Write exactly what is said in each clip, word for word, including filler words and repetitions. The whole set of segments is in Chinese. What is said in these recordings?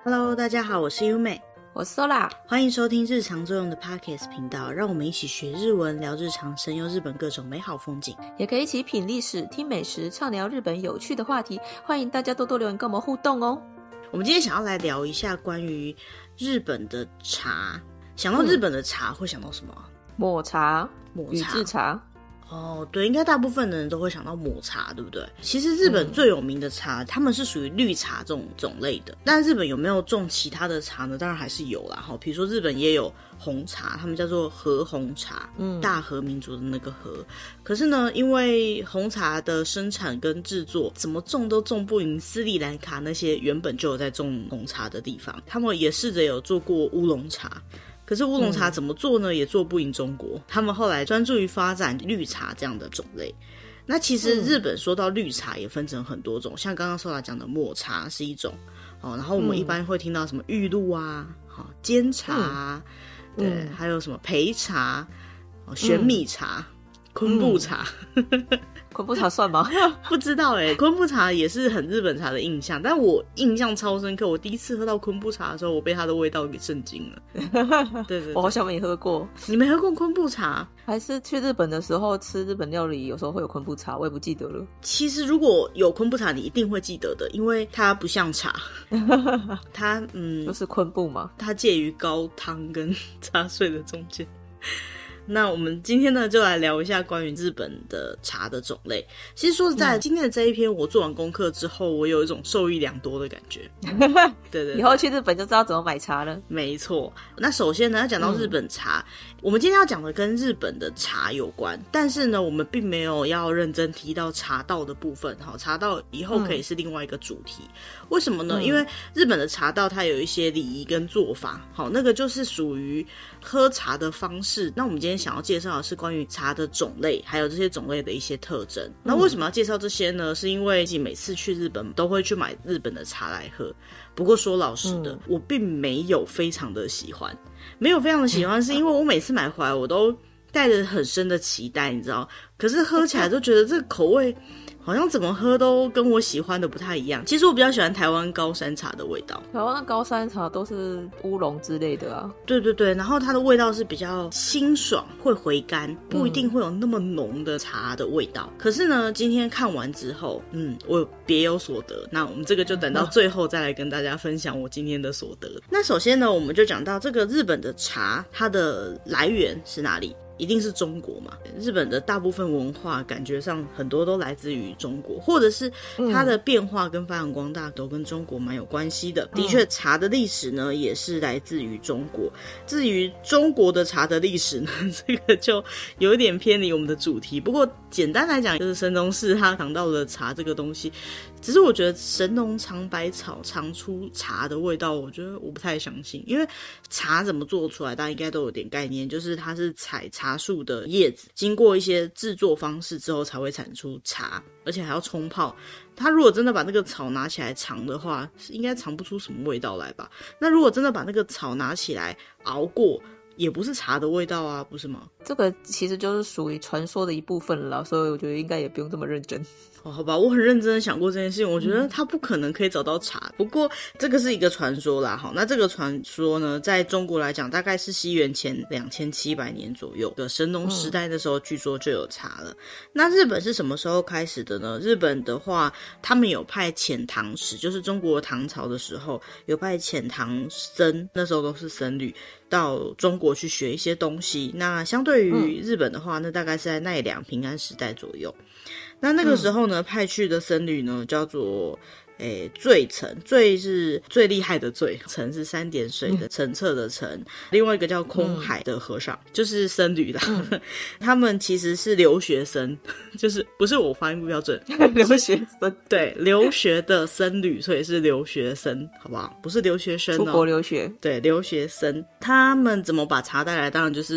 Hello， 大家好，我是优美， 我是 Sola， 欢迎收听日常作用的 Podcast 频道，让我们一起学日文，聊日常，神游日本各种美好风景， 也可以一起品历史、听美食，畅聊日本有趣的话题。欢迎大家多多留言跟我们互动哦。 我们今天想要来聊一下关于日本的茶。想到日本的茶、嗯、会想到什么？ 抹茶、 抹茶、 宇治茶。 哦，对，应该大部分的人都会想到抹茶，对不对？其实日本最有名的茶，嗯、他们是属于绿茶这种种类的。但日本有没有种其他的茶呢？当然还是有啦。哈，比如说日本也有红茶，他们叫做和红茶，嗯，大和民族的那个和。可是呢，因为红茶的生产跟制作怎么种都种不赢斯里兰卡那些原本就有在种红茶的地方，他们也试着有做过乌龙茶。可是乌龙茶怎么做呢、嗯、也做不赢中国，他们后来专注于发展绿茶这样的种类。那其实日本说到绿茶也分成很多种、嗯、像刚刚Sola讲的抹茶是一种、哦、然后我们一般会听到什么玉露啊、哦、煎茶啊、嗯、对、嗯，还有什么焙茶、哦、玄米茶、嗯、昆布茶、嗯昆布茶算吗？ 不知道耶、欸、昆布茶也是很日本茶的印象，但我印象超深刻，我第一次喝到昆布茶的时候，我被它的味道给震惊了。对 对, 对， 我好像没喝过。 你没喝过昆布茶？ 还是去日本的时候吃日本料理有时候会有昆布茶，我也不记得了。 其实如果有昆布茶你一定会记得的，因为它不像茶。它嗯， 就是昆布嘛， 它介于高汤跟茶水的中间。那我们今天呢，就来聊一下关于日本的茶的种类。其实说实在、嗯、今天的这一篇我做完功课之后，我有一种受益良多的感觉。对, 对对， 以后去日本就知道怎么买茶了。 没错。那首先呢，要讲到日本茶、嗯、我们今天要讲的跟日本的茶有关，但是呢，我们并没有要认真提到茶道的部分。好，茶道以后可以是另外一个主题。嗯、为什么呢、嗯？因为日本的茶道它有一些礼仪跟做法，好，那个就是属于喝茶的方式。那我们今天想要介绍的是关于茶的种类，还有这些种类的一些特征。那为什么要介绍这些呢？是因为每次去日本都会去买日本的茶来喝。不过说老实的、嗯、我并没有非常的喜欢，没有非常的喜欢是因为我每次买回来我都带着很深的期待，你知道，可是喝起来就觉得这个口味好像怎么喝都跟我喜欢的不太一样。其实我比较喜欢台湾高山茶的味道， 台湾的高山茶都是乌龙之类的啊。 对对对，然后它的味道是比较清爽，会回甘，不一定会有那么浓的茶的味道、嗯、可是呢今天看完之后嗯，我别有所得，那我们这个就等到最后再来跟大家分享我今天的所得、嗯、那首先呢，我们就讲到这个日本的茶它的来源是哪里，一定是中国嘛。日本的大部分文化感觉上很多都来自于中国，或者是它的变化跟发扬光大都跟中国蛮有关系的、嗯、的确茶的历史呢也是来自于中国。至于中国的茶的历史呢，这个就有一点偏离我们的主题，不过简单来讲就是神农氏他尝到了茶这个东西。只是我觉得神农尝百草尝出茶的味道，我觉得我不太相信。因为茶怎么做出来大家应该都有点概念，就是它是采茶树的叶子，经过一些制作方式之后才会产出茶，而且还要冲泡。他如果真的把那个草拿起来尝的话，应该尝不出什么味道来吧。那如果真的把那个草拿起来熬过，也不是茶的味道啊，不是吗？ 这个其实就是属于传说的一部分了，所以我觉得应该也不用这么认真。 哦，好吧，我很认真的想过这件事情，我觉得他不可能可以找到茶、嗯、不过这个是一个传说啦。好，那这个传说呢，在中国来讲大概是西元前两千七百年左右的神农时代的时候、嗯、据说就有茶了。那日本是什么时候开始的呢？日本的话他们有派遣唐使，就是中国唐朝的时候有派遣唐僧，那时候都是僧侣到中国去学一些东西。那相对于日本的话、嗯、那大概是在奈良平安时代左右。那那个时候呢、嗯、派去的僧侣呢叫做诶最澄，最是最厉害的最，澄是三点水的澄澈的澄、嗯、另外一个叫空海的和尚、嗯、就是僧侣啦、嗯、他们其实是留学生，就是不是我发音不标准留学生， 对，留学的僧侣，所以是留学生，好不好？不是留学生哦， 出国留学， 对，留学生。他们怎么把茶带来？当然就是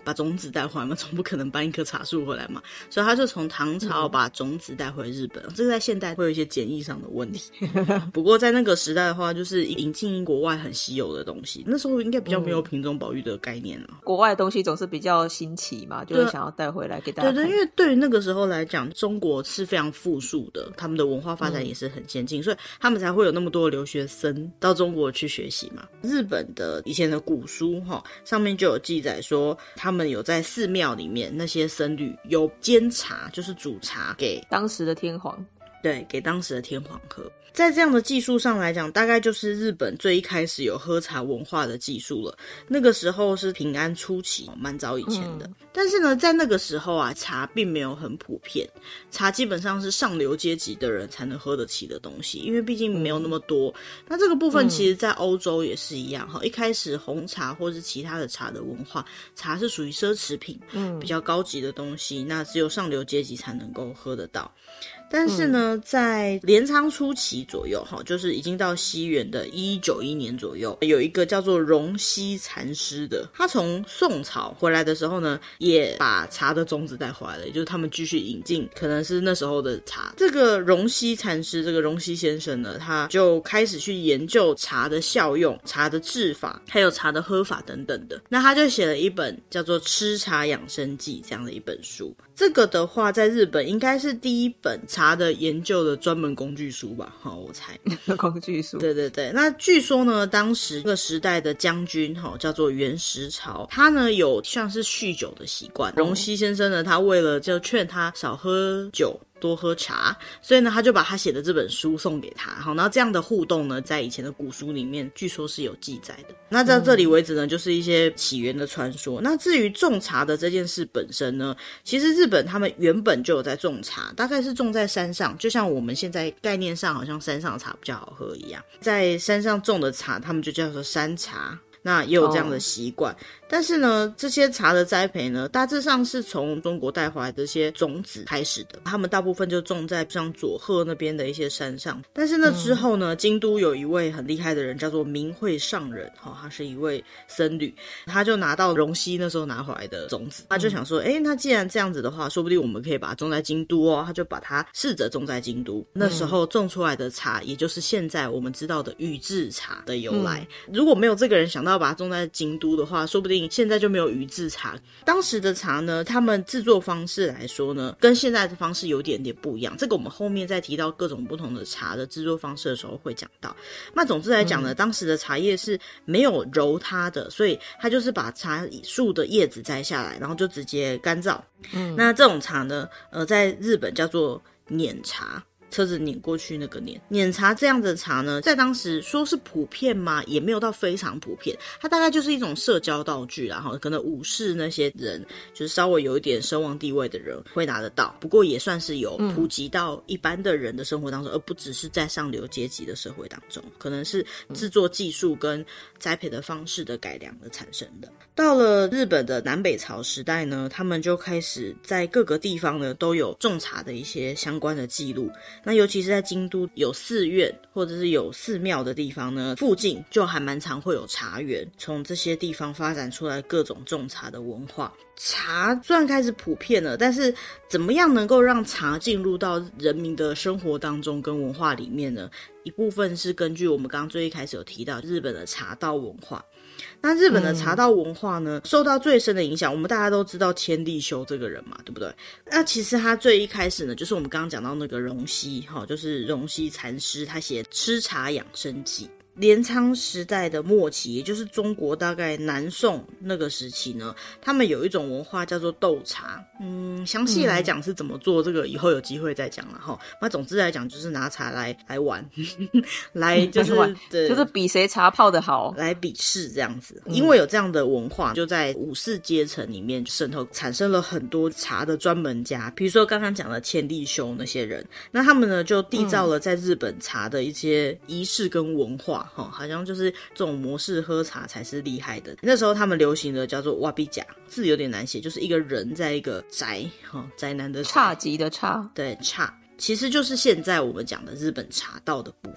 把种子带回来嘛，总不可能搬一棵茶树回来嘛，所以他就从唐朝把种子带回日本、嗯、这个在现代会有一些简易上的问题不过在那个时代的话，就是引进国外很稀有的东西，那时候应该比较没有品种保育的概念了、嗯、 国外的东西总是比较新奇嘛，就会想要带回来给大家看。 对对，因为对于那个时候来讲，中国是非常富庶的，他们的文化发展也是很先进、嗯、所以他们才会有那么多的留学生到中国去学习嘛。日本的以前的古书上面就有记载说，他们有在寺庙里面那些僧侣有煎茶，就是煮茶给当时的天皇， 对，给当时的天皇喝。在这样的技术上来讲，大概就是日本最一开始有喝茶文化的技术了。那个时候是平安初期，蛮早以前的、嗯、但是呢在那个时候啊，茶并没有很普遍，茶基本上是上流阶级的人才能喝得起的东西，因为毕竟没有那么多、嗯、那这个部分其实在欧洲也是一样、嗯、一开始红茶或是其他的茶的文化，茶是属于奢侈品、嗯、比较高级的东西，那只有上流阶级才能够喝得到。但是呢、嗯、在镰仓初期左右，就是已经到西元的一一九一年左右，有一个叫做荣西禅师的，他从宋朝回来的时候呢，也把茶的种子带回来了，也就是他们继续引进可能是那时候的茶。这个荣西禅师，这个荣西先生呢，他就开始去研究茶的效用、茶的制法，还有茶的喝法等等的。那他就写了一本叫做《吃茶养生记》这样的一本书。这个的话在日本应该是第一本茶的研究的专门工具书吧，好，我猜工具书。 对对对，那据说呢，当时这个时代的将军叫做袁石朝，他呢有像是酗酒的习惯。荣西先生呢，他为了就劝他少喝酒多喝茶，所以呢他就把他写的这本书送给他。好，然后这样的互动呢，在以前的古书里面据说是有记载的。那到这里为止呢，就是一些起源的传说。那至于种茶的这件事本身呢，其实日本他们原本就有在种茶，大概是种在山上，就像我们现在概念上好像山上的茶比较好喝一样，在山上种的茶他们就叫做山茶，那也有这样的习惯、哦、但是呢这些茶的栽培呢，大致上是从中国带回来的这些种子开始的，他们大部分就种在像佐贺那边的一些山上。但是呢之后呢、嗯、京都有一位很厉害的人叫做明慧上人、哦、他是一位僧侣，他就拿到荣西那时候拿回来的种子，他就想说诶、欸、那既然这样子的话，说不定我们可以把它种在京都哦，他就把它试着种在京都。那时候种出来的茶也就是现在我们知道的宇治茶的由来、嗯、如果没有这个人想到要把它种在京都的话，说不定现在就没有宇治茶。当时的茶呢，他们制作方式来说呢，跟现在的方式有点点不一样，这个我们后面在提到各种不同的茶的制作方式的时候会讲到。那总之来讲呢、嗯、当时的茶叶是没有揉它的，所以它就是把茶树的叶子摘下来，然后就直接干燥。嗯，那这种茶呢呃，在日本叫做碾茶，车子碾过去那个碾碾茶。这样的茶呢，在当时说是普遍吗？也没有到非常普遍，它大概就是一种社交道具啦，可能武士那些人就是稍微有一点声望地位的人会拿得到，不过也算是有普及到一般的人的生活当中、嗯、而不只是在上流阶级的社会当中，可能是制作技术跟栽培的方式的改良而产生的。到了日本的南北朝时代呢，他们就开始在各个地方呢都有种茶的一些相关的记录。那尤其是在京都有寺院或者是有寺庙的地方呢，附近就还蛮常会有茶园，从这些地方发展出来各种种茶的文化。茶虽然开始普遍了，但是怎么样能够让茶进入到人民的生活当中跟文化里面呢？一部分是根据我们刚刚最一开始有提到日本的茶道文化。那日本的茶道文化呢、嗯、受到最深的影响，我们大家都知道千利休这个人嘛，对不对？那其实他最一开始呢，就是我们刚刚讲到那个荣西，就是荣西禅师，他写《吃茶养生记》。镰仓时代的末期，也就是中国大概南宋那个时期呢，他们有一种文化叫做斗茶。嗯，详细来讲是怎么做，这个以后有机会再讲了哈。那总之来讲，就是拿茶来来玩，来就是就是比谁茶泡得好， 来比试这样子。因为有这样的文化，就在武士阶层里面渗透，产生了很多茶的专门家，比如说刚刚讲的千利休那些人，那他们呢就缔造了在日本茶的一些仪式跟文化。哦、好像就是这种模式喝茶才是厉害的。那时候他们流行的叫做瓦比甲，字有点难写，就是一个人在一个宅、哦、宅男的侘寂的侘， 对，侘其实就是现在我们讲的日本茶道的部分。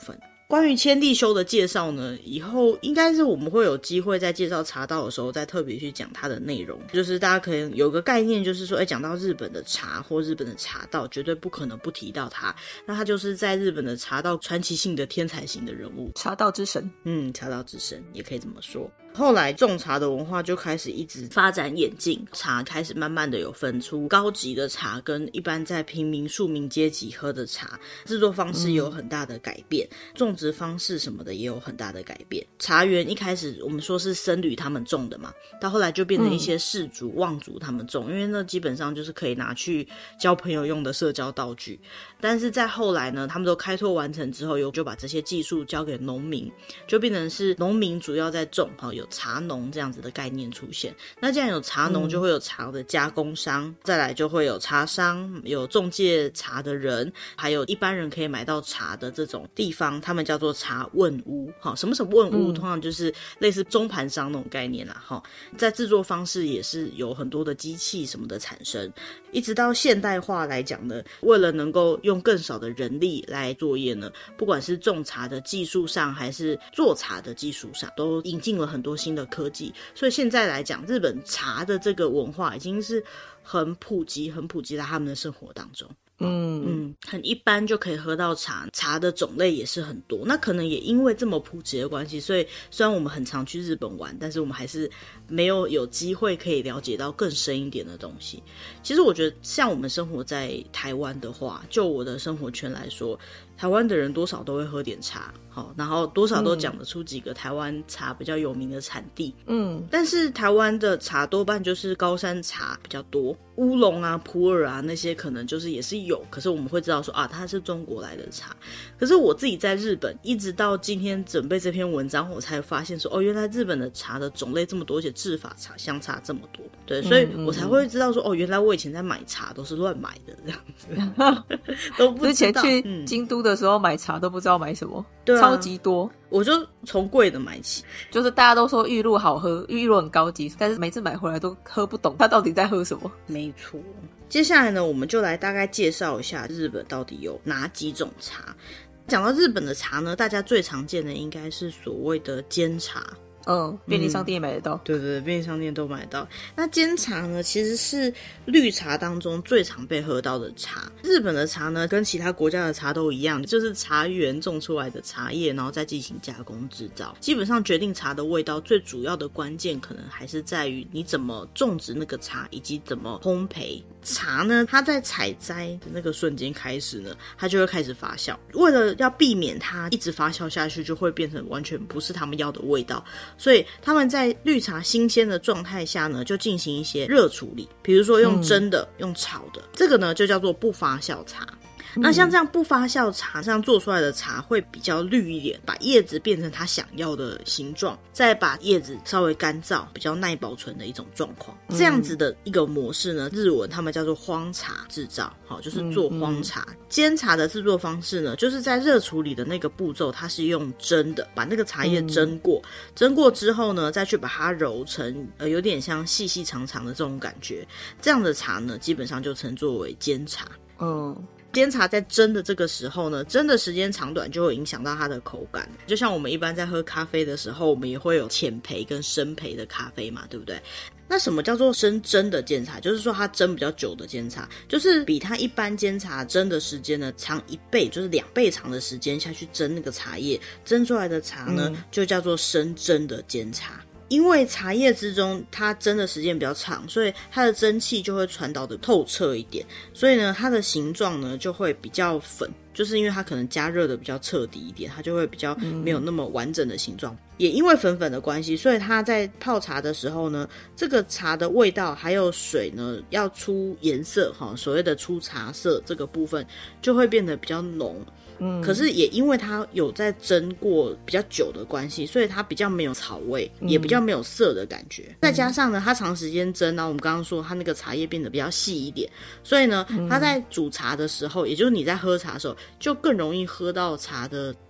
关于千利休的介绍呢，以后应该是我们会有机会在介绍茶道的时候再特别去讲它的内容，就是大家可能有个概念，就是说哎，讲到日本的茶或日本的茶道绝对不可能不提到它，那它就是在日本的茶道传奇性的天才型的人物， 茶道之神。 嗯，茶道之神也可以这么说。后来种茶的文化就开始一直发展演进，茶开始慢慢的有分出高级的茶跟一般在平民庶民阶级喝的茶，制作方式也有很大的改变、嗯、种植方式什么的也有很大的改变。茶园一开始我们说是僧侣他们种的嘛，到后来就变成一些士族、嗯、望族他们种，因为那基本上就是可以拿去交朋友用的社交道具。但是在后来呢，他们都开拓完成之后，又就把这些技术交给农民，就变成是农民主要在种，有茶农这样子的概念出现。那既然有茶农，就会有茶的加工商、嗯、再来就会有茶商，有中介茶的人，还有一般人可以买到茶的这种地方，他们叫做茶问屋。什么是问屋、嗯、通常就是类似中盘商那种概念啦。在制作方式也是有很多的机器什么的产生，一直到现代化来讲呢，为了能够用更少的人力来作业呢，不管是种茶的技术上还是做茶的技术上，都引进了很多新的科技。所以现在来讲，日本茶的这个文化已经是很普及很普及在他们的生活当中。嗯嗯，很一般就可以喝到茶，茶的种类也是很多。那可能也因为这么普及的关系，所以虽然我们很常去日本玩，但是我们还是没有有机会可以了解到更深一点的东西。其实我觉得像我们生活在台湾的话，就我的生活圈来说，台湾的人多少都会喝点茶，好，然后多少都讲得出几个台湾茶比较有名的产地。嗯，但是台湾的茶多半就是高山茶比较多，乌龙啊、普洱啊那些可能就是也是有，可是我们会知道说啊，它是中国来的茶。可是我自己在日本，一直到今天准备这篇文章，我才发现说哦，原来日本的茶的种类这么多，而且制法差相差这么多。对，所以我才会知道说哦，原来我以前在买茶都是乱买的这样子，都不知道。 之前去京都的时候买茶都不知道买什么， 对啊， 超级多。 我就从贵的买起， 就是大家都说玉露好喝，玉露很高级，但是每次买回来都喝不懂它到底在喝什么。 没错。接下来呢，我们就来大概介绍一下日本到底有哪几种茶。讲到日本的茶呢，大家最常见的应该是所谓的煎茶。 嗯，便利商店也买得到、嗯、 对对对，便利商店都买得到。那煎茶呢，其实是绿茶当中最常被喝到的茶。日本的茶呢，跟其他国家的茶都一样，就是茶园种出来的茶叶，然后再进行加工制造。基本上决定茶的味道最主要的关键，可能还是在于你怎么种植那个茶，以及怎么烘焙。茶呢，它在采摘的那个瞬间开始呢，它就会开始发酵。为了要避免它一直发酵下去，就会变成完全不是他们要的味道，所以他们在绿茶新鲜的状态下呢，就进行一些热处理，比如说用蒸的、嗯、用炒的，这个呢就叫做不发酵茶。那像这样不发酵茶这样做出来的茶会比较绿一点，把叶子变成它想要的形状，再把叶子稍微干燥，比较耐保存的一种状况。这样子的一个模式呢，日文他们叫做荒茶制造，好，就是做荒茶。嗯嗯、煎茶的制作方式呢，就是在热处理的那个步骤，它是用蒸的，把那个茶叶蒸过，嗯、蒸过之后呢，再去把它揉成呃有点像细细长长的这种感觉。这样的茶呢，基本上就称作为煎茶。嗯。煎茶在蒸的这个时候呢，蒸的时间长短就会影响到它的口感。就像我们一般在喝咖啡的时候，我们也会有浅焙跟深焙的咖啡嘛，对不对？那什么叫做深蒸的煎茶？就是说它蒸比较久的煎茶，就是比它一般煎茶蒸的时间呢长一倍，就是两倍长的时间下去蒸那个茶叶，蒸出来的茶呢、嗯、就叫做深蒸的煎茶。因为茶叶之中它蒸的时间比较长，所以它的蒸汽就会传导的透彻一点，所以呢它的形状呢就会比较粉，就是因为它可能加热的比较彻底一点，它就会比较没有那么完整的形状、嗯、也因为粉粉的关系，所以它在泡茶的时候呢，这个茶的味道还有水呢要出颜色，所谓的出茶色，这个部分就会变得比较浓。嗯，可是也因为它有在蒸过比较久的关系，所以它比较没有草味、嗯、也比较没有涩的感觉、嗯、再加上呢它长时间蒸，然后我们刚刚说它那个茶叶变得比较细一点，所以呢它在煮茶的时候、嗯、也就是你在喝茶的时候就更容易喝到茶的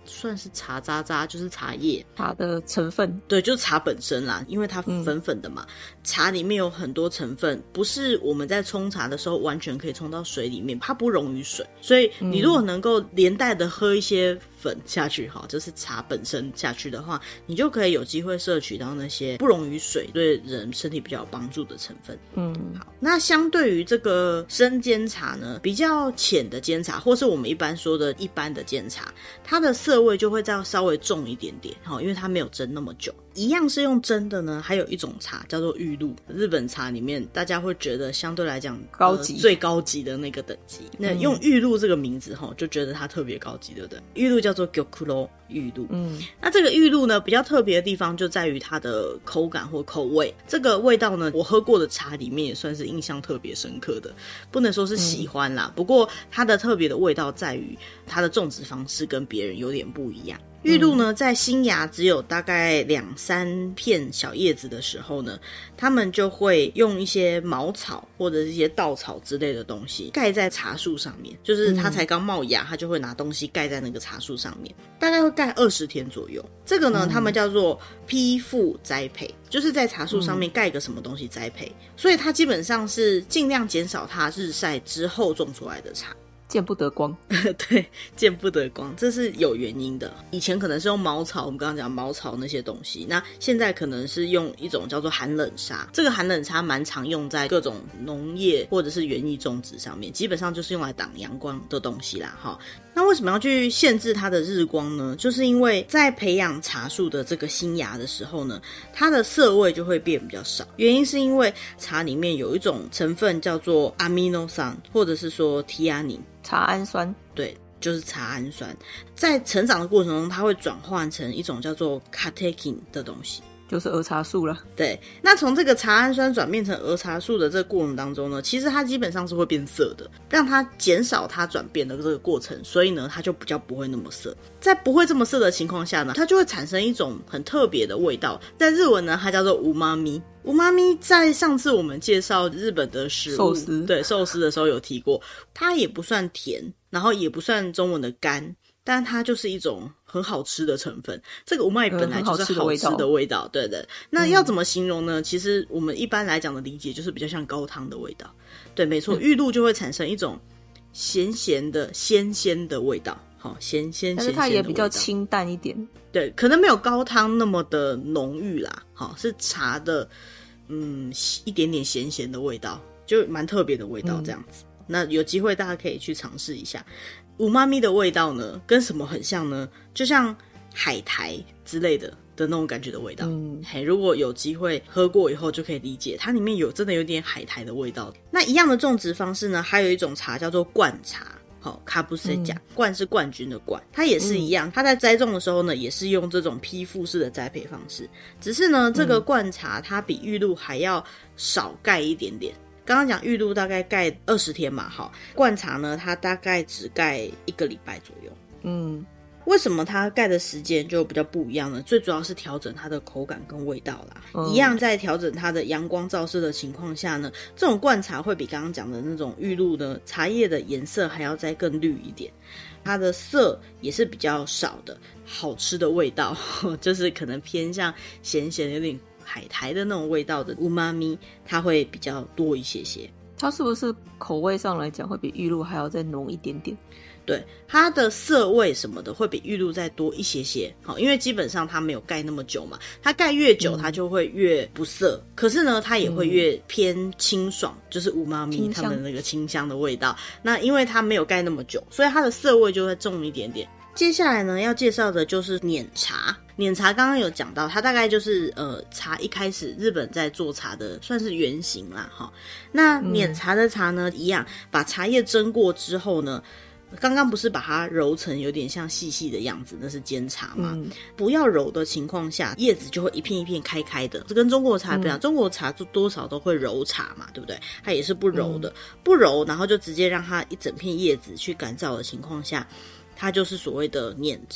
算是茶渣渣，就是茶叶茶的成分， 对，就是茶本身啦，因为它粉粉的嘛、嗯、茶里面有很多成分，不是我们在冲茶的时候完全可以冲到水里面，它不溶于水，所以你如果能够连带的喝一些粉下去，就是茶本身下去的话，你就可以有机会摄取到那些不溶于水对人身体比较有帮助的成分。嗯，好，那相对于这个生煎茶呢，比较浅的煎茶或是我们一般说的一般的煎茶，它的涩味就会再稍微重一点点，因为它没有蒸那么久。一样是用蒸的呢，还有一种茶叫做玉露，日本茶里面大家会觉得相对来讲高级、 呃、最高级的那个等级。那用玉露这个名字就觉得它特别高级，对不对？玉露叫做 gyokuro 玉露。嗯，那这个玉露呢比较特别的地方就在于它的口感或口味，这个味道呢我喝过的茶里面也算是印象特别深刻的，不能说是喜欢啦、嗯、不过它的特别的味道在于它的种植方式跟别人有点不一样。玉露呢在新芽只有大概两三片小叶子的时候呢，他们就会用一些茅草或者是一些稻草之类的东西盖在茶树上面，就是它才刚冒芽，它就会拿东西盖在那个茶树上面，大概会盖二十天左右。这个呢他们叫做披覆栽培，就是在茶树上面盖个什么东西栽培、嗯、所以它基本上是尽量减少它日晒之后种出来的茶， 见不得光对，见不得光，这是有原因的。以前可能是用茅草，我们刚刚讲茅草那些东西，那现在可能是用一种叫做寒冷沙，这个寒冷沙蛮常用在各种农业或者是园艺种植上面，基本上就是用来挡阳光的东西啦齁。那为什么要去限制它的日光呢？就是因为在培养茶树的这个新芽的时候呢，它的涩味就会变比较少，原因是因为茶里面有一种成分叫做 amino酸， 或者是说 theanine， 茶氨酸， 对，就是茶氨酸，在成长的过程中它会转换成一种叫做 catechin 的东西， 就是儿茶素了。 对，那从这个茶氨酸转变成儿茶素的这个过程当中呢，其实它基本上是会变色的，让它减少它转变的这个过程，所以呢它就比较不会那么色。在不会这么色的情况下呢，它就会产生一种很特别的味道，在日文呢它叫做乌妈咪。乌妈咪在上次我们介绍日本的食物寿司， 对，寿司的时候有提过，它也不算甜，然后也不算中文的干，但它就是一种很好吃的成分。这个乌妈咪本来就是好吃的味道，嗯、对对。那要怎么形容呢？嗯、其实我们一般来讲的理解就是比较像高汤的味道。对，没错，玉露就会产生一种咸咸的、鲜鲜的味道。好，咸鲜咸鲜的味道，但是它也比较清淡一点。 对，可能没有高汤那么的浓郁啦。好，是茶的，嗯，一点点咸咸的味道，就蛮特别的味道这样子。嗯、那有机会大家可以去尝试一下。乌妈咪的味道呢，跟什么很像呢？就像海苔之类的的那种感觉的味道。嗯，嘿，如果有机会喝过以后，就可以理解它里面有真的有点海苔的味道。那一样的种植方式呢，还有一种茶叫做灌茶。好，卡布塞甲，冠是冠军的冠，它也是一样，它在栽种的时候呢，也是用这种披覆式的栽培方式，只是呢，这个灌茶它比玉露还要少盖一点点。刚刚讲玉露大概盖二十天嘛，好，灌茶呢，它大概只盖一个礼拜左右。嗯。为什么它盖的时间就比较不一样呢？最主要是调整它的口感跟味道啦。嗯、一样在调整它的阳光照射的情况下呢，这种灌茶会比刚刚讲的那种玉露呢，茶叶的颜色还要再更绿一点，它的色也是比较少的，好吃的味道就是可能偏向咸咸有点海苔的那种味道的乌妈咪，它会比较多一些些。 它是不是口味上来讲会比玉露还要再浓一点点？ 对，它的色味什么的会比玉露再多一些些，好，因为基本上它没有盖那么久嘛，它盖越久它就会越不涩，嗯、可是呢它也会越偏清爽，嗯、就是乌妈咪它们那个清香的味道。那因为它没有盖那么久，所以它的色味就会重一点点。接下来呢要介绍的就是碾茶。碾茶刚刚有讲到，它大概就是呃茶一开始日本在做茶的算是原型啦齁。那碾茶的茶呢，一样把茶叶蒸过之后呢，刚刚不是把它揉成有点像细细的样子，那是煎茶嘛、嗯、不要揉的情况下，叶子就会一片一片开开的，这跟中国茶不一样、嗯、中国茶就多少都会揉茶嘛，对不对？它也是不揉的、嗯、不揉然后就直接让它一整片叶子去干燥的情况下，它就是所谓的碾茶。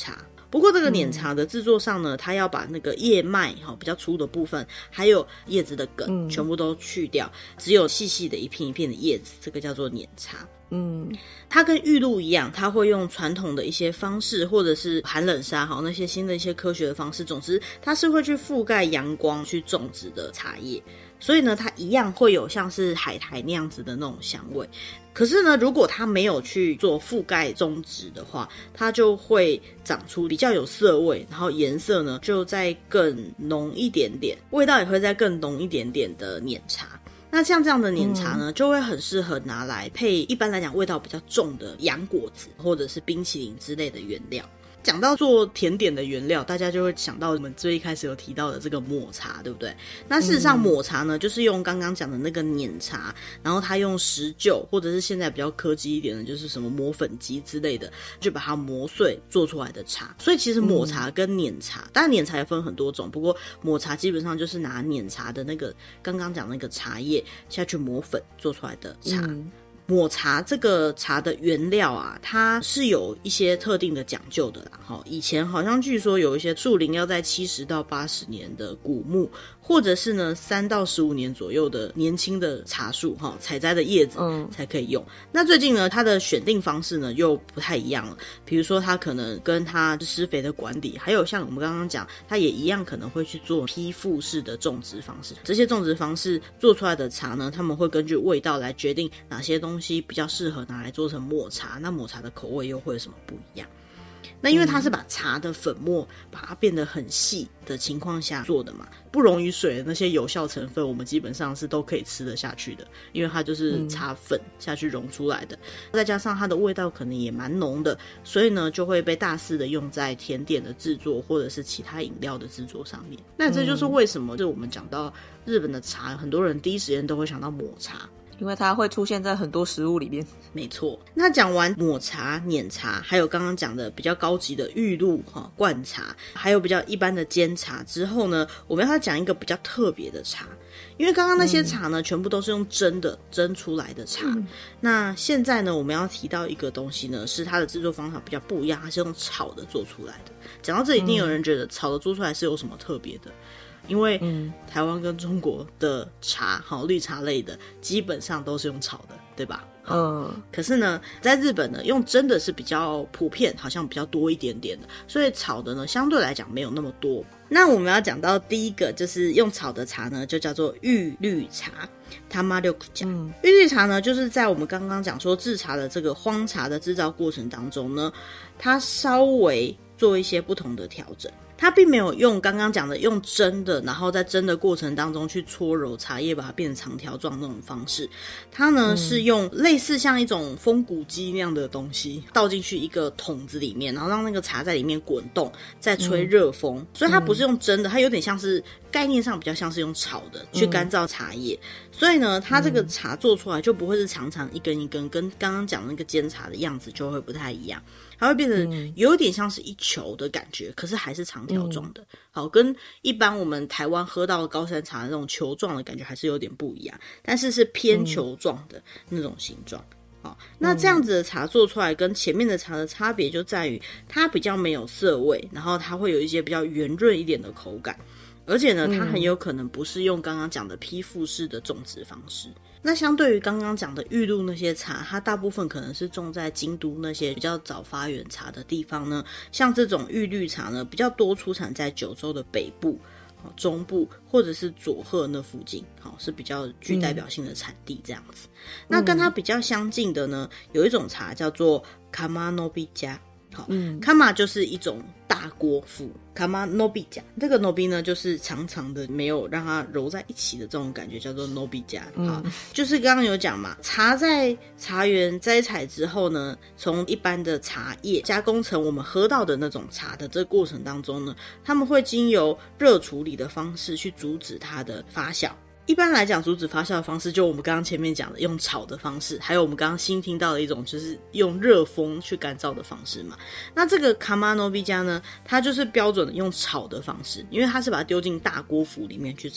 不过这个碾茶的制作上呢，它要把那个叶脉比较粗的部分，还有叶子的梗、嗯、全部都去掉，只有细细的一片一片的叶子，这个叫做碾茶。嗯，它跟玉露一样，它会用传统的一些方式，或者是寒冷沙好那些新的一些科学的方式，总之它是会去覆盖阳光去种植的茶叶，所以呢它一样会有像是海苔那样子的那种香味。可是呢如果它没有去做覆盖种植的话，它就会长出比较有涩味，然后颜色呢就再更浓一点点，味道也会再更浓一点点的碾茶。那像这样的碾茶呢、嗯、就会很适合拿来配一般来讲味道比较重的洋果子或者是冰淇淋之类的原料。讲到做甜点的原料，大家就会想到我们最一开始有提到的这个抹茶，对不对？那事实上抹茶呢、嗯、就是用刚刚讲的那个碾茶，然后它用石臼或者是现在比较科技一点的就是什么磨粉机之类的，就把它磨碎做出来的茶。所以其实抹茶跟碾茶、嗯、当然碾茶也分很多种，不过抹茶基本上就是拿碾茶的那个刚刚讲那个茶叶下去磨粉做出来的茶、嗯抹茶这个茶的原料啊，它是有一些特定的讲究的啦。以前好像据说有一些树龄要在七十到八十年的古木，或者是呢三到十五年左右的年轻的茶树哈，采摘的叶子才可以用、嗯。那最近呢，它的选定方式呢又不太一样了。比如说，它可能跟它施肥的管理，还有像我们刚刚讲，它也一样可能会去做批复式的种植方式。这些种植方式做出来的茶呢，他们会根据味道来决定哪些东西比较适合拿来做成抹茶，那抹茶的口味又会有什么不一样？那因为它是把茶的粉末把它变得很细的情况下做的嘛，不溶于水的那些有效成分我们基本上是都可以吃得下去的，因为它就是茶粉下去溶出来的、嗯、再加上它的味道可能也蛮浓的，所以呢就会被大肆的用在甜点的制作或者是其他饮料的制作上面。那这就是为什么就我们讲到日本的茶，很多人第一时间都会想到抹茶， 因为它会出现在很多食物里面。 没错。那讲完抹茶、碾茶，还有刚刚讲的比较高级的玉露、灌茶，还有比较一般的煎茶之后呢，我们要讲一个比较特别的茶。因为刚刚那些茶呢、嗯、全部都是用蒸的蒸出来的茶、嗯、那现在呢我们要提到一个东西呢，是它的制作方法比较不一样，它是用炒的做出来的。讲到这一定有人觉得炒的做出来是有什么特别的，因为台湾跟中国的茶好绿茶类的基本上都是用炒的，对吧？嗯，可是呢在日本呢用蒸的是比较普遍，好像比较多一点点的，所以炒的呢相对来讲没有那么多。那我们要讲到第一个就是用炒的茶呢，就叫做玉绿茶 Tamaryukucha、嗯、玉绿茶呢就是在我们刚刚讲说制茶的这个荒茶的制造过程当中呢，它稍微做一些不同的调整。它并没有用刚刚讲的用蒸的，然后在蒸的过程当中去搓揉茶叶把它变成长条状那种方式，它呢、嗯、是用类似像一种风鼓机那样的东西倒进去一个桶子里面，然后让那个茶在里面滚动，再吹热风、嗯、所以它不是用蒸的，它有点像是概念上比较像是用炒的去干燥茶叶、嗯、所以呢它这个茶做出来就不会是长长一根一根，跟刚刚讲的那个煎茶的样子就会不太一样，它会变成有点像是一球的感觉，可是还是长条状的、嗯、好，跟一般我们台湾喝到的高山茶的那种球状的感觉还是有点不一样，但是是偏球状的那种形状、嗯好，那这样子的茶做出来跟前面的茶的差别就在于它比较没有涩味，然后它会有一些比较圆润一点的口感，而且呢它很有可能不是用刚刚讲的批复式的种植方式。那相对于刚刚讲的玉露那些茶，它大部分可能是种在京都那些比较早发源茶的地方呢，像这种玉绿茶呢比较多出产在九州的北部、中部或者是佐贺那附近，是比较具代表性的产地这样子、嗯、那跟它比较相近的呢，有一种茶叫做 Kamanobicha。好，嗯，卡玛就是一种大锅麸，卡玛 nobi 这个 nobi 呢就是长长的没有让它揉在一起的这种感觉叫做 nobi 加、嗯、好，就是刚刚有讲嘛，茶在茶园摘采之后呢，从一般的茶叶加工成我们喝到的那种茶的这个过程当中呢，他们会经由热处理的方式去阻止它的发酵。一般来讲阻止发酵的方式就我们刚刚前面讲的用炒的方式，还有我们刚刚新听到的一种就是用热风去干燥的方式嘛。那这个 Kamanobicha 呢，它就是标准的用炒的方式，因为它是把它丢进大锅麸里面去炒。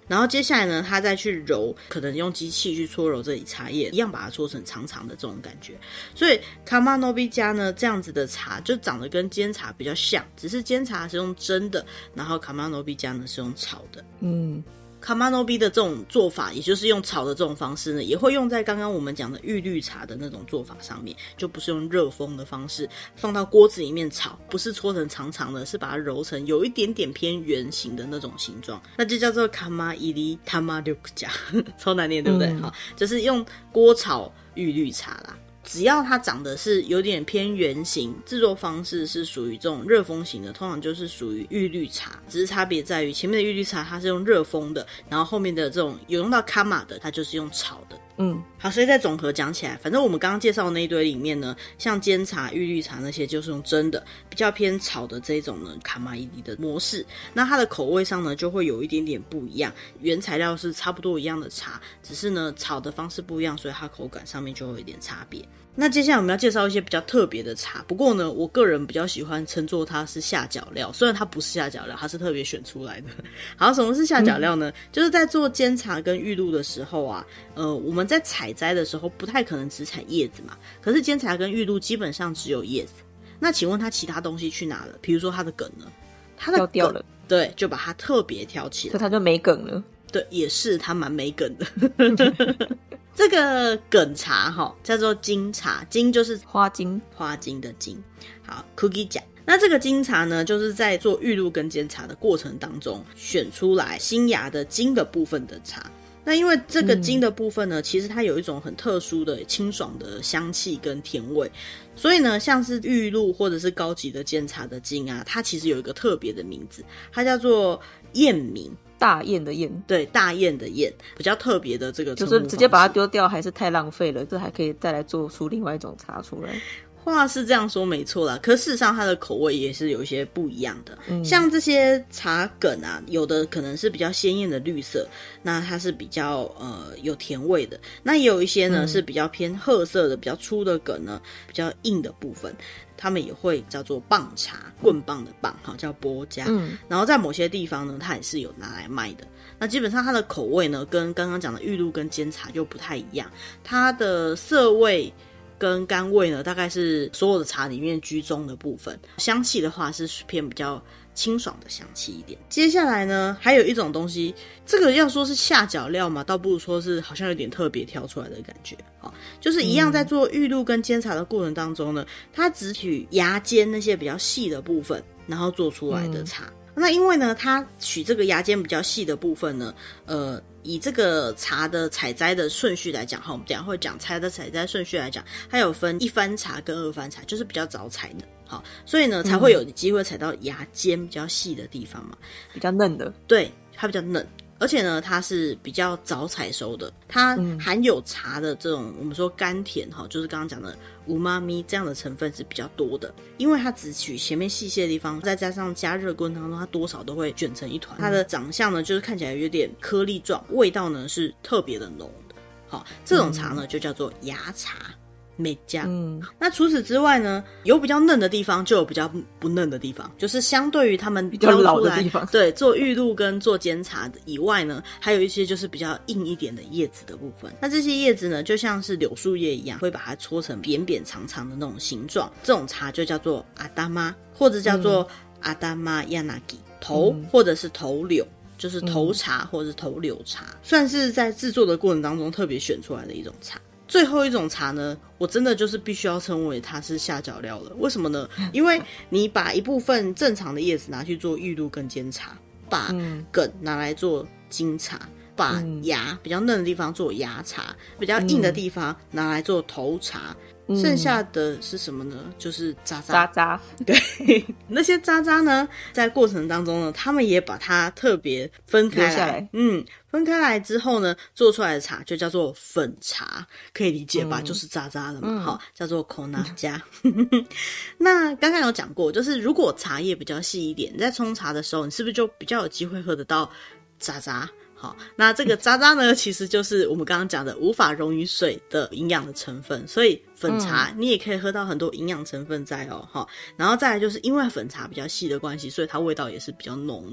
然后接下来呢，他再去揉，可能用机器去搓揉这里茶叶，一样把它搓成长长的这种感觉。所以卡玛诺比加呢，这样子的茶就长得跟煎茶比较像，只是煎茶是用蒸的，然后卡玛诺比加呢是用炒的。 嗯。 卡玛诺比的这种做法，也就是用炒的这种方式呢，也会用在刚刚我们讲的玉绿茶的那种做法上面，就不是用热风的方式放到锅子里面炒，不是搓成长长的，是把它揉成有一点点偏圆形的那种形状，那就叫做卡玛伊利塔玛六加，超难念对不对？好、嗯，就是用锅炒玉绿茶啦。只要它长得是有点偏圆形，制作方式是属于这种热风型的，通常就是属于玉绿茶，只是差别在于前面的玉绿茶它是用热风的，然后后面的这种有用到卡玛的，它就是用炒的。嗯，好，所以再总和讲起来，反正我们刚刚介绍的那一堆里面呢，像煎茶、玉绿茶那些就是用蒸的，比较偏炒的这种呢，卡玛伊利的模式，那它的口味上呢就会有一点点不一样，原材料是差不多一样的茶，只是呢炒的方式不一样，所以它口感上面就会有一点差别。那接下来我们要介绍一些比较特别的茶，不过呢我个人比较喜欢称作它是下脚料，虽然它不是下脚料，它是特别选出来的。好，什么是下脚料呢、嗯、就是在做煎茶跟玉露的时候啊，呃我们在采摘的时候不太可能只采叶子嘛，可是煎茶跟玉露基本上只有叶子，那请问它其他东西去哪了？比如说它的梗呢？它的梗掉了， 对，就把它特别挑起来， 所以它就没梗了。 对，也是它蛮没梗的。这个梗茶齁叫做金茶，金就是花金， 花金的金。好 cookie 讲，那这个金茶呢，就是在做玉露跟煎茶的过程当中选出来新芽的金的部分的茶。那因为这个金的部分呢、嗯、其实它有一种很特殊的清爽的香气跟甜味，所以呢像是玉露或者是高级的煎茶的金啊，它其实有一个特别的名字，它叫做燕名， 大雁的雁， 对，大雁的雁，比较特别的这个称呼方式， 就是直接把它丢掉还是太浪费了，这还可以再来做出另外一种茶出来。 话是这样说没错啦，可事实上它的口味也是有一些不一样的、嗯、像这些茶梗啊，有的可能是比较鲜艳的绿色，那它是比较呃有甜味的，那也有一些呢、嗯、是比较偏褐色的，比较粗的梗呢，比较硬的部分他们也会叫做棒茶，棍棒的棒叫波加、嗯、然后在某些地方呢它也是有拿来卖的。那基本上它的口味呢跟刚刚讲的玉露跟煎茶就不太一样，它的涩味跟甘味呢大概是所有的茶里面居中的部分，香气的话是偏比较清爽的香气一点。接下来呢还有一种东西，这个要说是下脚料嘛，倒不如说是好像有点特别挑出来的感觉、哦、就是一样在做玉露跟煎茶的过程当中呢，它只取芽尖那些比较细的部分然后做出来的茶、嗯、那因为呢它取这个芽尖比较细的部分呢，呃以这个茶的采摘的顺序来讲，我们等一下会讲茶的采摘顺序来讲，它有分一番茶跟二番茶，就是比较早采的，好，所以呢才会有机会采到芽尖比较细的地方嘛， 比较嫩的， 对，它比较嫩，而且呢它是比较早采收的，它含有茶的这种、嗯、我们说甘甜，就是刚刚讲的乌妈咪这样的成分是比较多的，因为它只取前面细细的地方，再加上加热过程当中它多少都会卷成一团、嗯、它的长相呢就是看起来有点颗粒状，味道呢是特别的浓的。好，这种茶呢、嗯、就叫做芽茶美加。嗯，那除此之外呢，有比较嫩的地方，就有比较不嫩的地方，就是相对于他们比较老的地方， 对，做玉露跟做煎茶以外呢，还有一些就是比较硬一点的叶子的部分。那这些叶子呢，就像是柳树叶一样，会把它搓成扁扁长长的那种形状。这种茶就叫做阿达妈，或者叫做阿达妈亚纳吉头，嗯、或者是头柳。就是头茶或者是头柳茶、嗯、算是在制作的过程当中特别选出来的一种茶。最后一种茶呢，我真的就是必须要称为它是下脚料了。为什么呢？因为你把一部分正常的叶子拿去做玉露跟煎茶，把梗拿来做金茶，把芽比较嫩的地方做芽茶，比较硬的地方拿来做头茶，嗯、剩下的是什么呢？就是渣渣。 渣渣， 对，那些渣渣呢，在过程当中呢，他们也把它特别分开来， 下来嗯，分开来之后呢，做出来的茶就叫做粉茶，可以理解吧？嗯、就是渣渣的嘛，好、嗯，叫做口纳加。那刚刚有讲过，就是如果茶叶比较细一点，你在冲茶的时候，你是不是就比较有机会喝得到渣渣？好，那这个渣渣呢，其实就是我们刚刚讲的无法溶于水的营养的成分，所以粉茶你也可以喝到很多营养成分在哦。好，然后再来就是因为粉茶比较细的关系，所以它味道也是比较浓的。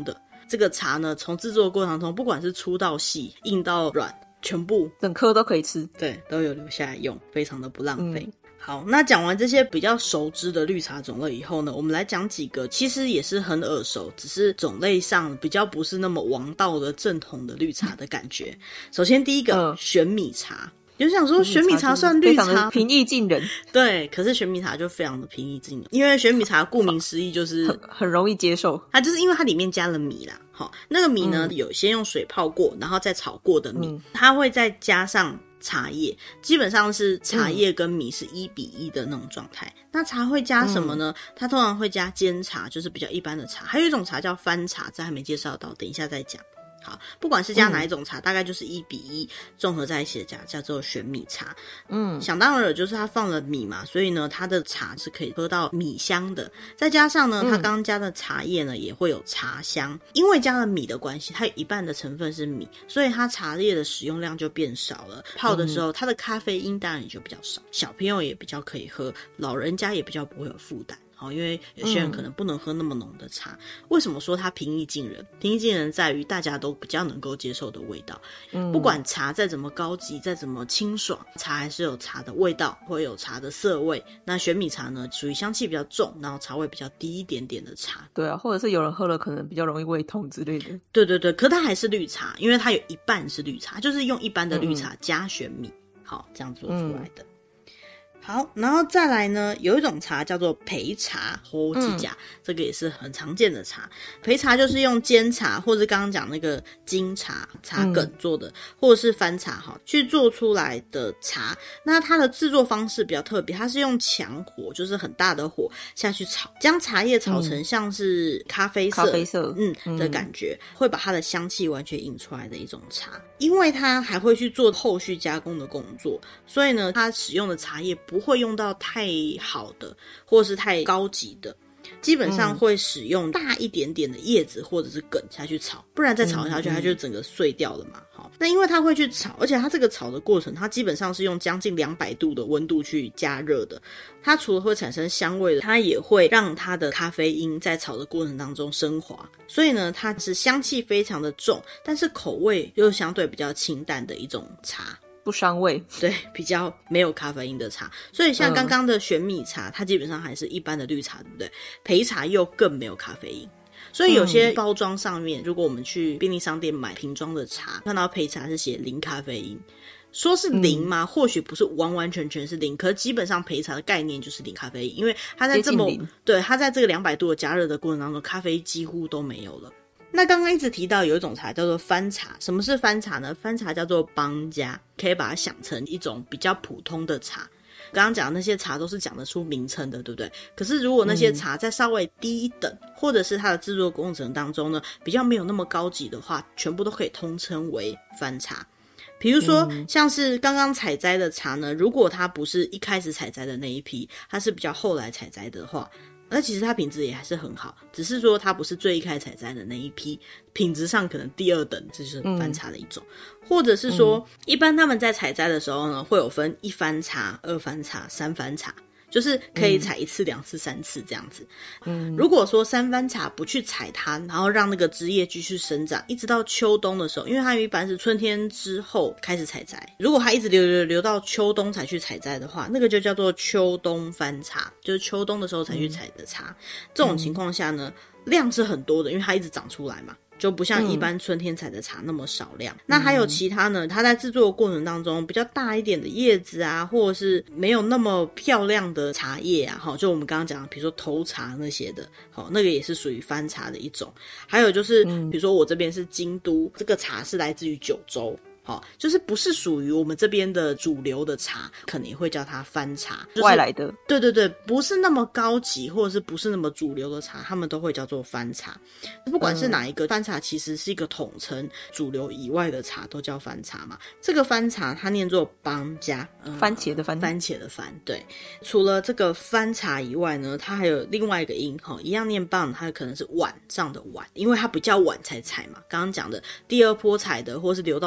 这个茶呢，从制作过程中，不管是粗到细、硬到软，全部整颗都可以吃， 对，都有留下来用，非常的不浪费。 嗯好，那讲完这些比较熟知的绿茶种类以后呢，我们来讲几个其实也是很耳熟，只是种类上比较不是那么王道的正统的绿茶的感觉。首先第一个、嗯、玄米茶，有想说玄米茶算绿茶， 非常的平易近人， 对，可是玄米茶就非常的平易近人，因为玄米茶顾名思义就是很很容易接受， 它就是因为它里面加了米啦。好，那个米呢、嗯、有先用水泡过，然后再炒过的米，嗯、它会再加上茶叶，基本上是茶叶跟米是一比一的那种状态、嗯、那茶会加什么呢、嗯、它通常会加煎茶，就是比较一般的茶，还有一种茶叫番茶，这还没介绍到，等一下再讲。好，不管是加哪一种茶、嗯、大概就是一比一综合在一起的加叫做玄米茶。嗯，想当然了，就是它放了米嘛，所以呢它的茶是可以喝到米香的，再加上呢、嗯、它刚刚加的茶叶呢也会有茶香，因为加了米的关系，它有一半的成分是米，所以它茶叶的使用量就变少了，泡的时候它的咖啡因当然也就比较少，小朋友也比较可以喝，老人家也比较不会有负担。因为有些人可能不能喝那么浓的茶、嗯、为什么说它平易近人？平易近人在于大家都比较能够接受的味道、嗯、不管茶再怎么高级再怎么清爽，茶还是有茶的味道，会有茶的涩味。那玄米茶呢属于香气比较重，然后茶味比较低一点点的茶。 对啊，或者是有人喝了可能比较容易胃痛之类的。 对对对，可它还是绿茶，因为它有一半是绿茶，就是用一般的绿茶加玄米、嗯、好这样做出来的、嗯好，然后再来呢，有一种茶叫做焙茶或几甲、嗯，这个也是很常见的茶。焙茶就是用煎茶，或者刚刚讲那个金茶茶梗做的，嗯、或者是番茶哈，去做出来的茶。那它的制作方式比较特别，它是用强火，就是很大的火下去炒，将茶叶炒成像是咖啡色、 咖啡色嗯的感觉，会把它的香气完全引出来的一种茶。因为它还会去做后续加工的工作，所以呢，它使用的茶叶不会用到太好的或是太高级的，基本上会使用大一点点的叶子或者是梗下去炒，不然再炒下去它就整个碎掉了嘛。好，那因为它会去炒，而且它这个炒的过程它基本上是用将近两百度的温度去加热的，它除了会产生香味的，它也会让它的咖啡因在炒的过程当中升华，所以呢它是香气非常的重，但是口味又相对比较清淡的一种茶， 不伤胃， 对，比较没有咖啡因的茶。所以像刚刚的玄米茶、嗯、它基本上还是一般的绿茶，对不对？焙茶又更没有咖啡因，所以有些包装上面、嗯、如果我们去便利商店买瓶装的茶，看到焙茶是写零咖啡因，说是零吗、嗯、或许不是完完全全是零，可是基本上焙茶的概念就是零咖啡因，因为它在这么对它在这个两百度的加热的过程当中，咖啡几乎都没有了。那刚刚一直提到有一种茶叫做番茶，什么是番茶呢？番茶叫做邦家，可以把它想成一种比较普通的茶。刚刚讲的那些茶都是讲得出名称的，对不对？可是如果那些茶再稍微低一等、嗯、或者是它的制作过程当中呢比较没有那么高级的话，全部都可以通称为番茶。比如说像是刚刚采摘的茶呢，如果它不是一开始采摘的那一批，它是比较后来采摘的话，那其实它品质也还是很好，只是说它不是最一开始采摘的那一批，品质上可能第二等，这就是番茶的一种、嗯、或者是说、嗯、一般他们在采摘的时候呢会有分一番茶、二番茶、三番茶，就是可以采一次、两、嗯、次、三次这样子。嗯，如果说三番茶不去采它，然后让那个枝叶继续生长，一直到秋冬的时候，因为它一般是春天之后开始采摘，如果它一直留留留到秋冬才去采摘的话，那个就叫做秋冬番茶，就是秋冬的时候才去采的茶、嗯、这种情况下呢、嗯、量是很多的，因为它一直长出来嘛，就不像一般春天采的茶那么少量、嗯、那还有其他呢，它在制作的过程当中比较大一点的叶子啊，或者是没有那么漂亮的茶叶啊，就我们刚刚讲比如说头茶那些的，那个也是属于番茶的一种。还有就是比如说我这边是京都，这个茶是来自于九州，好，就是不是属于我们这边的主流的茶，可能也会叫它番茶、就是、 外来的， 对对对，不是那么高级或者是不是那么主流的茶，他们都会叫做番茶。不管是哪一个、嗯、番茶其实是一个统称，主流以外的茶都叫番茶嘛。这个番茶它念作邦家、呃、 番茄的番， 番茄的番，对。除了这个番茶以外呢，它还有另外一个音，一样念邦，它可能是晚上的晚，因为它比较晚才采嘛，刚刚讲的第二波采的或是留到秋冬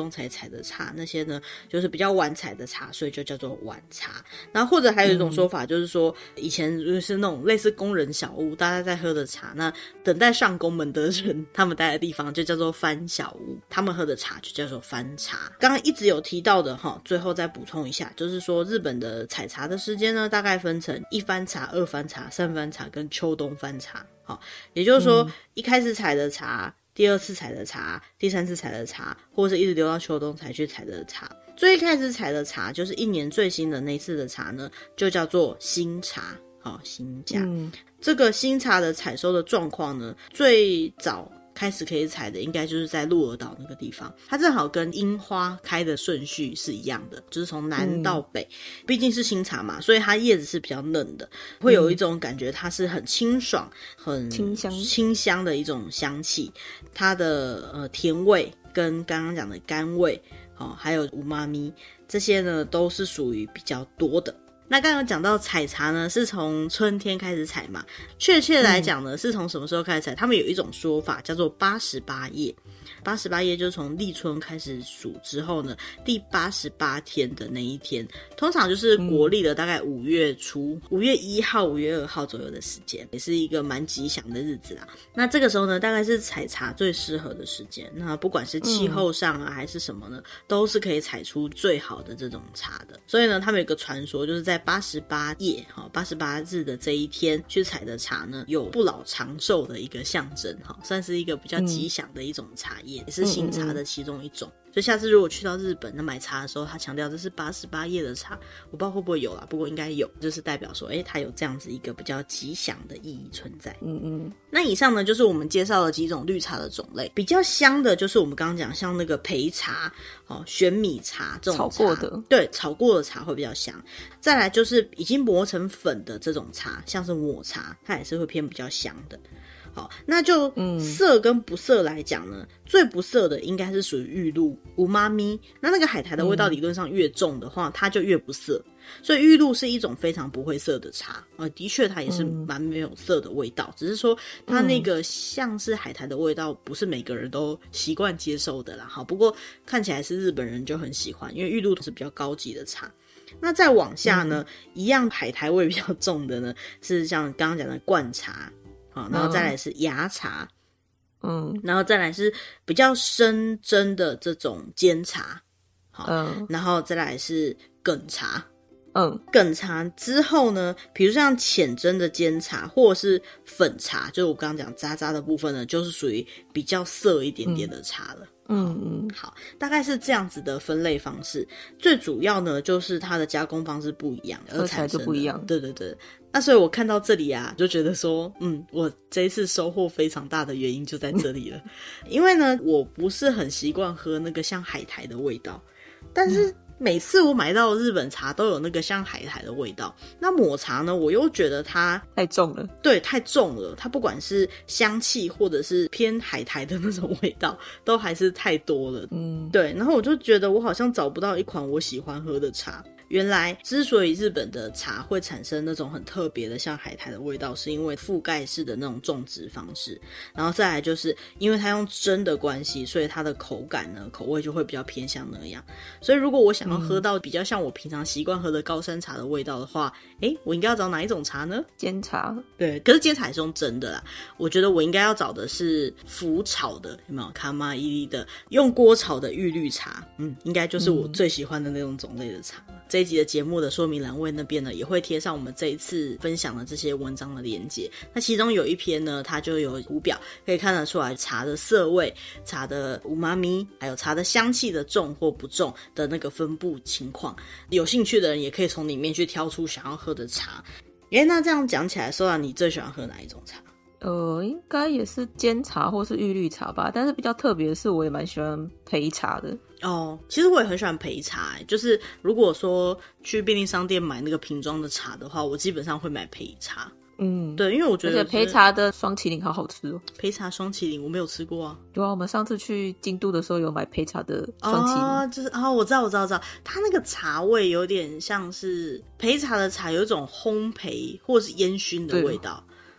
冬才采的茶，那些呢就是比较晚采的茶，所以就叫做晚茶。然后或者还有一种说法就是说，以前就是那种类似工人小屋，大家在喝的茶，那等待上工们的人他们待的地方就叫做番小屋，他们喝的茶就叫做番茶。刚刚一直有提到的齁，最后再补充一下，就是说日本的采茶的时间呢，大概分成一番茶、二番茶、三番茶跟秋冬番茶。好，也就是说、嗯、一开始采的茶，第二次采的茶，第三次采的茶，或者是一直留到秋冬才去采的茶。最一开始采的茶，就是一年最新的那次的茶呢，就叫做新茶。好，新价、嗯、这个新茶的采收的状况呢，最早开始可以采的应该就是在鹿儿岛那个地方，它正好跟樱花开的顺序是一样的，就是从南到北、嗯、毕竟是新茶嘛，所以它叶子是比较嫩的，会有一种感觉它是很清爽很清香清香的一种香气，它的呃甜味跟刚刚讲的甘味、哦、还有乌妈咪这些呢都是属于比较多的。那刚刚讲到采茶呢是从春天开始采嘛，确切来讲呢、嗯、是从什么时候开始采，他们有一种说法叫做八十八夜，八十八夜就是从立春开始数之后呢，第八十八天的那一天，通常就是国历的大概五月初，五、嗯、月一号五月二号左右的时间，也是一个蛮吉祥的日子啦。那这个时候呢大概是采茶最适合的时间，那不管是气候上啊、嗯、还是什么呢，都是可以采出最好的这种茶的。所以呢他们有个传说，就是在八十八夜八十八日的这一天去采的茶呢，有不老长寿的一个象征，算是一个比较吉祥的一种茶叶、嗯、也是新茶的其中一种。所以下次如果去到日本那买茶的时候，他强调这是八十八夜的茶，我不知道会不会有啦，不过应该有，就是代表说诶它有这样子一个比较吉祥的意义存在。嗯嗯。那以上呢就是我们介绍了几种绿茶的种类，比较香的就是我们刚刚讲像那个焙茶、哦、玄米茶这种茶，炒过的，对，炒过的茶会比较香。再来就是已经磨成粉的这种茶，像是抹茶，它也是会偏比较香的。好，那就涩跟不涩来讲呢、嗯、最不涩的应该是属于玉露乌妈咪，那那个海苔的味道理论上越重的话、嗯、它就越不涩，所以玉露是一种非常不会涩的茶、呃、的确它也是蛮没有涩的味道、嗯、只是说它那个像是海苔的味道不是每个人都习惯接受的啦。好，不过看起来是日本人就很喜欢，因为玉露是比较高级的茶。那再往下呢、嗯、一样海苔味比较重的呢是像刚刚讲的灌茶，好，然后再来是芽茶，嗯，然后再来是比较深蒸的这种煎茶，好，嗯，然后再来是梗茶，嗯，梗茶之后呢，比如像浅蒸的煎茶或者是粉茶，就是我刚刚讲渣渣的部分呢，就是属于比较涩一点点的茶了。嗯嗯，好，大概是这样子的分类方式。最主要呢，就是它的加工方式不一样， 喝起来就不一样。 对对对。那所以我看到这里啊，就觉得说，嗯，我这一次收获非常大的原因就在这里了。因为呢，我不是很习惯喝那个像海苔的味道，但是每次我买到日本茶都有那个像海苔的味道。那抹茶呢，我又觉得它太重了， 对，太重了。它不管是香气或者是偏海苔的那种味道，都还是太多了。嗯，对。然后我就觉得我好像找不到一款我喜欢喝的茶。原来之所以日本的茶会产生那种很特别的像海苔的味道，是因为覆盖式的那种种植方式，然后再来就是因为它用蒸的关系，所以它的口感呢口味就会比较偏向那样。所以如果我想要喝到比较像我平常习惯喝的高山茶的味道的话，诶，我应该要找哪一种茶呢？ 煎茶。 对，可是煎茶也是用蒸的啦。我觉得我应该要找的是釜炒的，有没有卡玛伊利的用锅炒的玉绿茶，嗯，应该就是我最喜欢的那种种类的茶。嗯，这一集的节目的说明栏位那边呢，也会贴上我们这一次分享的这些文章的连结。那其中有一篇呢，它就有图表可以看得出来茶的色味、茶的乌妈咪，还有茶的香气的重或不重的那个分布情况。有兴趣的人也可以从里面去挑出想要喝的茶。诶，那这样讲起来，说到你最喜欢喝哪一种茶？ 呃，应该也是煎茶或是玉绿茶吧，但是比较特别的是，我也蛮喜欢焙茶的。 哦，其实我也很喜欢焙茶，就是如果说去便利商店买那个瓶装的茶的话，我基本上会买焙茶。嗯，对，因为我觉得而且焙茶的双麒麟好好吃哦。 焙茶双麒麟我没有吃过啊。 有啊，我们上次去京都的时候有买焙茶的双麒麟。 哦，就是啊、哦，我知道我知道我知道，它那个茶味有点像是焙茶的茶有一种烘焙或是烟熏的味道。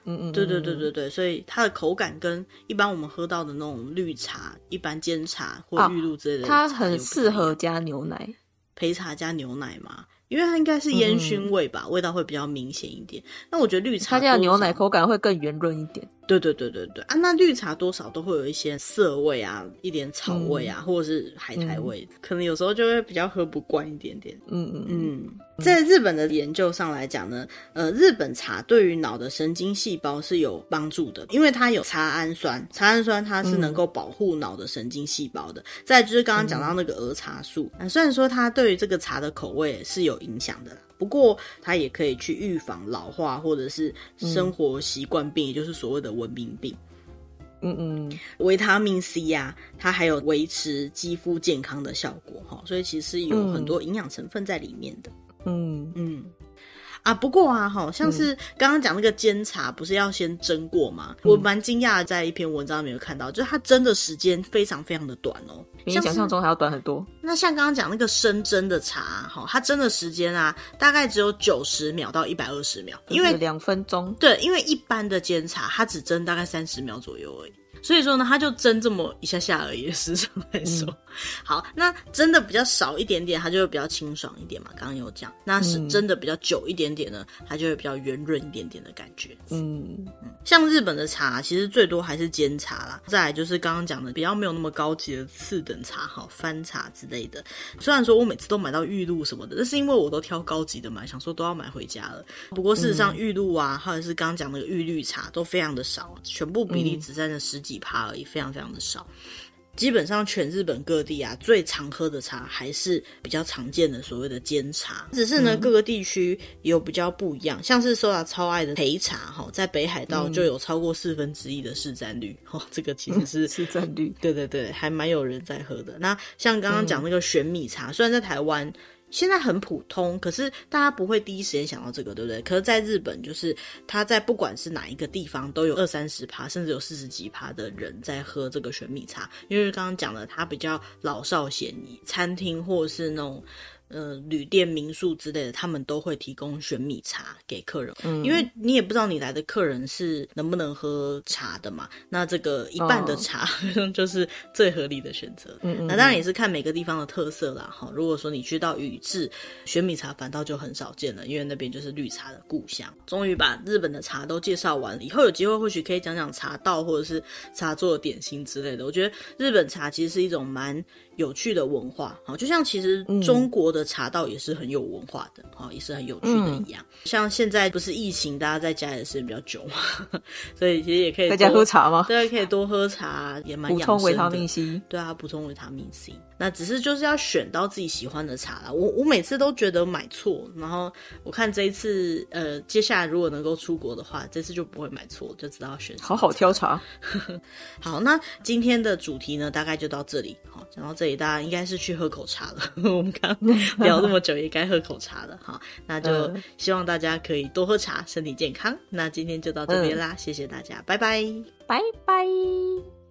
嗯嗯， 对对对对对，所以它的口感跟一般我们喝到的那种绿茶、一般煎茶或玉露之类的、 哦，它很适合加牛奶， 焙茶加牛奶嘛。因为它应该是烟熏味吧、嗯、味道会比较明显一点。那我觉得绿茶它这样牛奶口感会更圆润一点。 对对对对对啊，那绿茶多少都会有一些涩味啊，一点草味啊、嗯、或者是海苔味、嗯、可能有时候就会比较喝不惯一点点。 嗯嗯嗯，在日本的研究上来讲呢，呃，日本茶对于脑的神经细胞是有帮助的，因为它有茶氨酸，茶氨酸它是能够保护脑的神经细胞的。嗯、再来就是刚刚讲到那个儿茶素、嗯啊，虽然说它对于这个茶的口味是有影响的啦，不过它也可以去预防老化或者是生活习惯病、嗯、也就是所谓的文明病。 嗯嗯， 维他命 C 啊，它还有维持肌肤健康的效果，所以其实有很多营养成分在里面的。 嗯嗯啊，不过啊，好像是刚刚讲那个煎茶不是要先蒸过吗、嗯、我蛮惊讶的，在一篇文章里面有看到，就是它蒸的时间非常非常的短哦， 比你想象中还要短很多。 那像刚刚讲那个生蒸的茶，它蒸的时间啊大概只有九十秒到一百二十秒，因为两分钟。 对，因为一般的煎茶它只蒸大概三十秒左右而已，所以说呢它就蒸这么一下下而已，时常来说、嗯、好，那蒸的比较少一点点它就会比较清爽一点嘛，刚刚有讲，那是蒸的比较久一点点呢，它就会比较圆润一点点的感觉。嗯嗯，像日本的茶其实最多还是煎茶啦，再来就是刚刚讲的比较没有那么高级的次等茶，好番茶之类的。虽然说我每次都买到玉露什么的，但是因为我都挑高级的买，想说都要买回家了。不过事实上玉露啊或者是刚刚讲那个玉绿茶都非常的少，全部比例只占了十几趴而已，非常非常的少。基本上全日本各地啊，最常喝的茶还是比较常见的所谓的煎茶，只是呢、嗯、各个地区有比较不一样，像是Soda超爱的焙茶，在北海道就有超过四分之一的市占率、嗯、这个其实是市占率， 对对对，还蛮有人在喝的。那像刚刚讲那个玄米茶、嗯、虽然在台湾现在很普通，可是大家不会第一时间想到这个，对不对？可是在日本，就是他在不管是哪一个地方都有二三十趴，甚至有四十几趴的人在喝这个玄米茶，因为刚刚讲了，它比较老少咸宜，餐厅或者是那种呃旅店民宿之类的，他们都会提供玄米茶给客人、嗯、因为你也不知道你来的客人是能不能喝茶的嘛，那这个一半的茶、哦、就是最合理的选择。嗯嗯，那当然也是看每个地方的特色啦。如果说你去到宇治，玄米茶反倒就很少见了，因为那边就是绿茶的故乡。终于把日本的茶都介绍完了，以后有机会或许可以讲讲茶道或者是茶做的点心之类的。我觉得日本茶其实是一种蛮有趣的文化，就像其实中国的茶道也是很有文化的、嗯、也是很有趣的一样、嗯、像现在不是疫情大家在家里的时间比较久嘛，所以其实也可以在家喝茶吗？ 对，可以多喝茶，也蛮养生的， 补充维他命 C。 对啊，补充维他命 C。 那只是就是要选到自己喜欢的茶啦，我我每次都觉得买错，然后我看这一次呃，接下来如果能够出国的话，这次就不会买错，就知道要选什么茶。 好好挑茶好，那今天的主题呢大概就到这里。好，讲到这里大家应该是去喝口茶了我们刚聊这么久也该喝口茶了。好，那就希望大家可以多喝茶，身体健康。那今天就到这边啦、嗯、谢谢大家，拜拜拜拜。